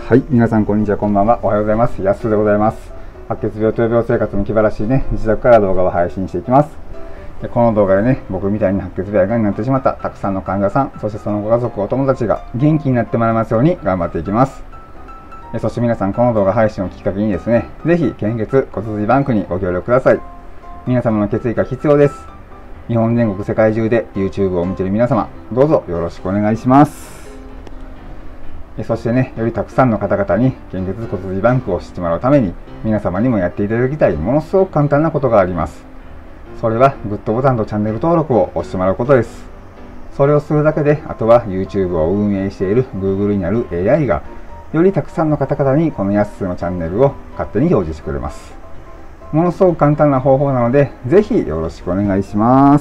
はい、皆さんこんにちは、こんばんは。おはようございます。やすでございます。白血病と病生活の気晴らしいね、自宅から動画を配信していきます。この動画でね、僕みたいに白血病やがんになってしまったたくさんの患者さん、そしてそのご家族、お友達が元気になってもらえますように頑張っていきます。そして皆さん、この動画配信をきっかけにですね、ぜひ献血骨髄バンクにご協力ください。皆様の血液が必要です。日本全国世界中で YouTube を見ている皆様、どうぞよろしくお願いします。そしてね、よりたくさんの方々に献血骨髄バンクを知ってもらうために、皆様にもやっていただきたいものすごく簡単なことがあります。それはグッドボタンとチャンネル登録を押してもらうことです。それをするだけで、あとは YouTube を運営している Google にある AI が、よりたくさんの方々にこのやすのチャンネルを勝手に表示してくれます。ものすごく簡単な方法なので、ぜひよろしくお願いします。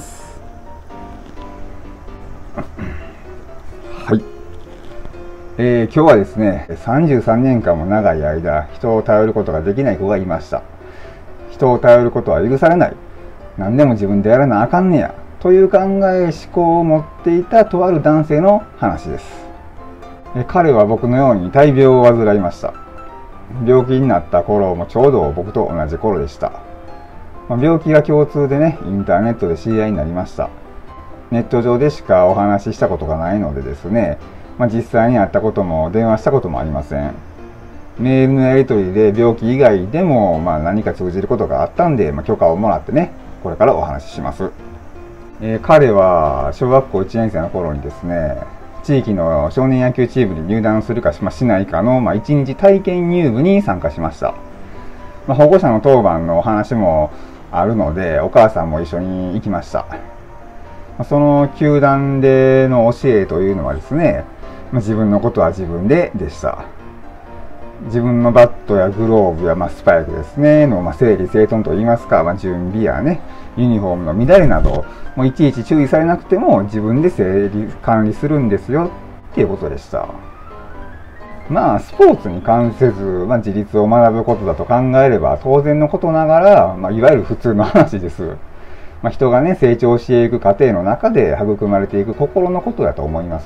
はい。今日はですね、33年間も長い間、人を頼ることができない子がいました。人を頼ることは許されない。何でも自分でやらなあかんねや。という考え、思考を持っていたとある男性の話です。彼は僕のように大病を患いました。病気になった頃もちょうど僕と同じ頃でした。病気が共通でね、インターネットで知り合いになりました。ネット上でしかお話ししたことがないのでですね、実際に会ったことも電話したこともありません。メールのやり取りで病気以外でも何か通じることがあったんで、許可をもらってね、これからお話しします。彼は小学校1年生の頃にですね、地域の少年野球チームに入団するかしないかの1日体験入部に参加しました。保護者の当番のお話もあるので、お母さんも一緒に行きました。その球団での教えというのはですね、自分のことは自分でした。自分のバットやグローブやスパイクですねの整理整頓といいますか、準備やね、ユニフォームの乱れなどもういちいち注意されなくても自分で管理するんですよっていうことでした。スポーツに関せず、自立を学ぶことだと考えれば当然のことながら、いわゆる普通の話です。人がね、成長していく過程の中で育まれていく心のことだと思います。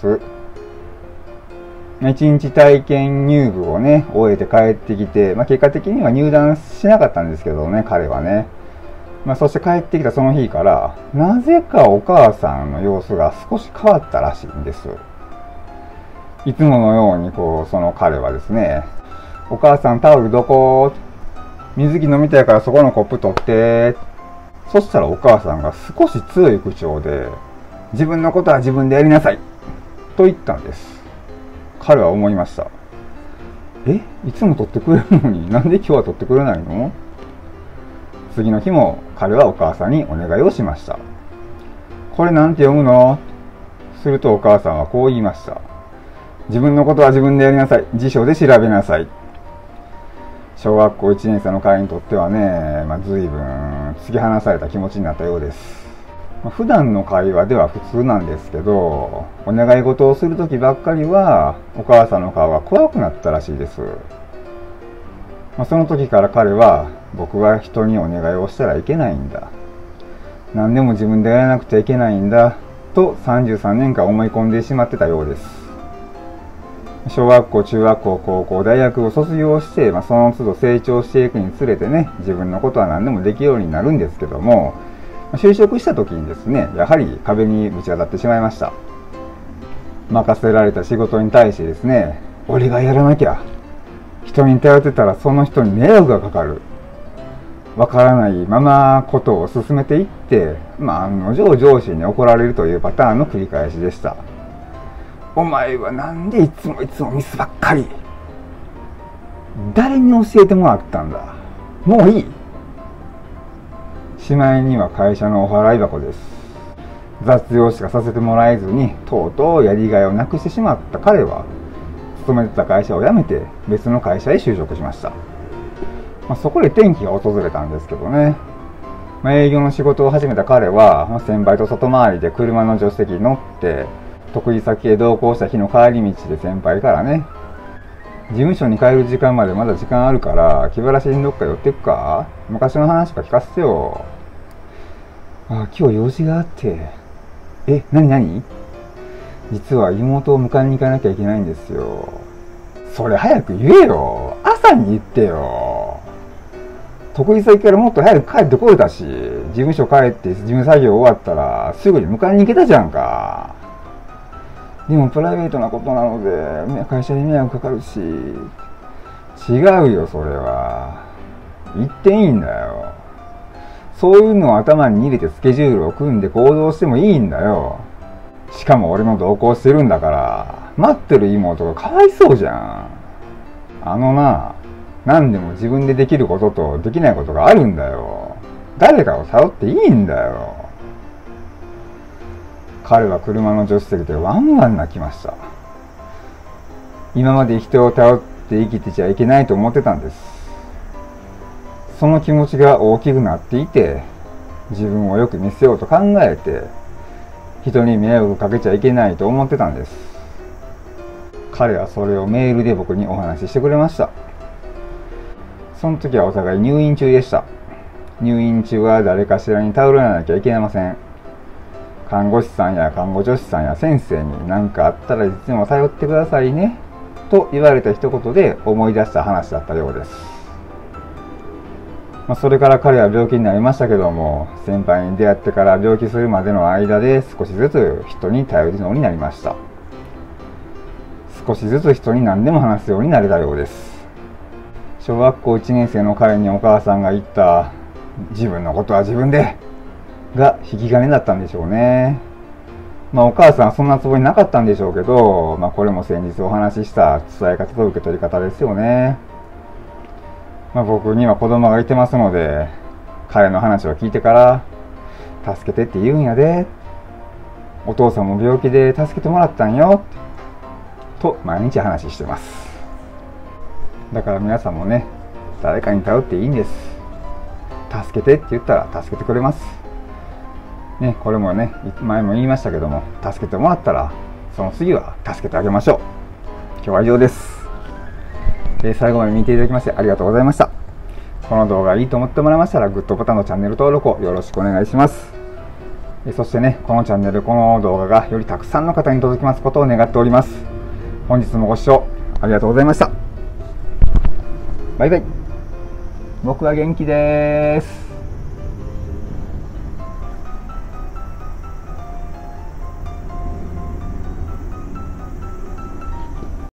一日体験入部をね、終えて帰ってきて、結果的には入団しなかったんですけどね、彼はね。そして帰ってきたその日から、なぜかお母さんの様子が少し変わったらしいんです。いつものようにその彼はですね、お母さんタオルどこ？水着飲みたいからそこのコップ取って。そしたらお母さんが少し強い口調で、自分のことは自分でやりなさいと言ったんです。彼は思いました。いつも取ってくれるのになんで今日は取ってくれないの？次の日も彼はお母さんにお願いをしました。これなんて読むの？するとお母さんはこう言いました。自分のことは自分でやりなさい。辞書で調べなさい。小学校1年生の彼にとってはね、随分突き放された気持ちになったようです。普段の会話では普通なんですけど、お願い事をするときばっかりはお母さんの顔が怖くなったらしいです。その時から彼は、僕は人にお願いをしたらいけないんだ。何でも自分でやらなくちゃいけないんだ。と33年間思い込んでしまってたようです。小学校、中学校、高校、大学を卒業して、その都度成長していくにつれてね、自分のことは何でもできるようになるんですけども、就職した時にですね、やはり壁にぶち当たってしまいました。任せられた仕事に対してですね、俺がやらなきゃ。人に頼ってたらその人に迷惑がかかる。わからないままことを進めていって、案の定上司に怒られるというパターンの繰り返しでした。お前はなんでいつもミスばっかり。誰に教えてもらったんだ。もういい。しまいには会社のお払い箱です。雑用しかさせてもらえずに、とうとうやりがいをなくしてしまった彼は、勤めてた会社を辞めて別の会社へ就職しました。そこで転機が訪れたんですけどね。営業の仕事を始めた彼は、先輩と外回りで車の助手席に乗って、得意先へ同行した日の帰り道で先輩からね、事務所に帰る時間までまだ時間あるから、気晴らしにどっか寄ってくか？昔の話とか聞かせてよ。今日用事があって。何？実は妹を迎えに行かなきゃいけないんですよ。 それ早く言えよ。朝に言ってよ。得意先からもっと早く帰ってこれたし、事務所帰って事務作業終わったらすぐに迎えに行けたじゃんか。でもプライベートなことなので会社に迷惑かかるし。違うよ、それは。言っていいんだよ。そういうのを頭に入れてスケジュールを組んで行動してもいいんだよ。しかも俺の同行してるんだから、待ってる妹がかわいそうじゃん。何でも自分でできることとできないことがあるんだよ。誰かを頼っていいんだよ。彼は車の助手席でワンワン泣きました。今まで人を頼って生きてちゃいけないと思ってたんです。その気持ちが大きくなっていて、自分をよく見せようと考えて、人に迷惑かけちゃいけないと思ってたんです。彼はそれをメールで僕にお話ししてくれました。その時はお互い入院中でした。入院中は誰かしらに頼らなきゃいけません。看護師さんや看護助手さんや先生に何かあったらいつでも頼ってくださいねと言われた一言で思い出した話だったようです。それから彼は病気になりましたけども、先輩に出会ってから病気するまでの間で少しずつ人に頼るようになりました。少しずつ人に何でも話すようになれたようです。小学校1年生の彼にお母さんが言った自分のことは自分でが引き金だったんでしょうね。お母さんはそんなつもりなかったんでしょうけど、これも先日お話しした伝え方と受け取り方ですよね。僕には子供がいてますので、彼の話を聞いてから助けてって言うんやで、お父さんも病気で助けてもらったんよと毎日話してます。だから皆さんもね、誰かに頼っていいんです。助けてって言ったら助けてくれますね。これもね、前も言いましたけども、助けてもらったらその次は助けてあげましょう。今日は以上です。最後まで見ていただきましてありがとうございました。この動画いいと思ってもらいましたらグッドボタンのチャンネル登録をよろしくお願いします。そしてね、このチャンネル、この動画がよりたくさんの方に届きますことを願っております。本日もご視聴ありがとうございました。バイバイ。僕は元気です。